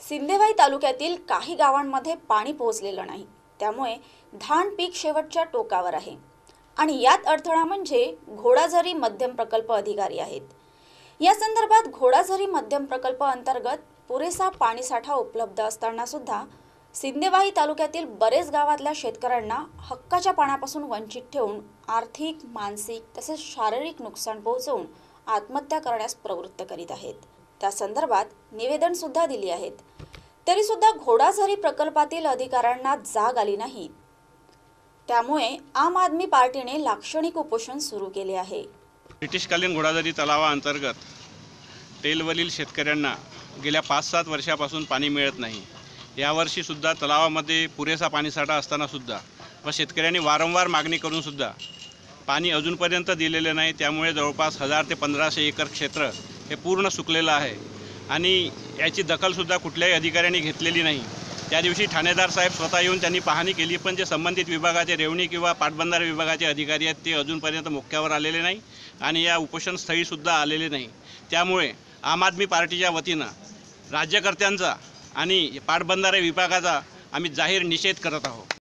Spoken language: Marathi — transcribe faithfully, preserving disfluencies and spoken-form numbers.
सिंदेवाही तालुक्यातील काही गावांमध्ये पाणी पोहोचलेलं नाही, त्यामुळे धान पीक शेवटच्या टोकावर आहे। आणि यात अडथळा म्हणजे घोडाझरी मध्यम प्रकल्प अधिकारी आहेत। या संदर्भात घोडाझरी मध्यम प्रकल्प अंतर्गत पुरेसा पाणीसाठा उपलब्ध असताना सुद्धा सिंदेवाही तालुक्यातील बरेच गावातल्या शेतकऱ्यांना हक्काच्या पाण्यापासून वंचित ठेवून आर्थिक, मानसिक तसेच शारीरिक नुकसान पोहोचवून आत्महत्या करण्यास प्रवृत्त करीत आहेत। त्या संदर्भात निवेदन सुद्धा दिली आहेत, तरी सुद्धा घोडाझरी प्रकल्पातील अधिकाऱ्यांना जाग आली नाही। त्यामुळे आम आदमी पार्टीने लाक्षणिक उपोषण सुरू केले आहे। ब्रिटिशकालीन घोडाझरी तलावाअंतर्गत टेलवरील शेतकऱ्यांना गेल्या पाच सात वर्षापासून पाणी मिळत नाही। यावर्षी सुद्धा तलावामध्ये पुरेसा पाणीसाठा असताना सुद्धा व शेतकऱ्यांनी वारंवार मागणी करून सुद्धा पाणी अजूनपर्यंत दिलेले नाही। त्यामुळे जवळपास हजार ते पंधराशे एकर क्षेत्र हे पूर्ण सुकलेलं आहे आणि याची दखलसुद्धा कुठल्याही अधिकाऱ्यांनी घेतलेली नाही। त्या दिवशी ठाणेदार साहेब स्वतः येऊन त्यांनी पाहणी केली, पण जे संबंधित विभागाचे रेवणी किंवा पाटबंधारे विभागाचे अधिकारी आहेत ते अजूनपर्यंत मुख्यावर आलेले नाही आणि या उपोषणस्थळीसुद्धा आलेले नाही। त्यामुळे आम आदमी पार्टीच्या वतीनं राज्यकर्त्यांचा आणि पाटबंधारे विभागाचा आम्ही जाहीर निषेध करत आहोत।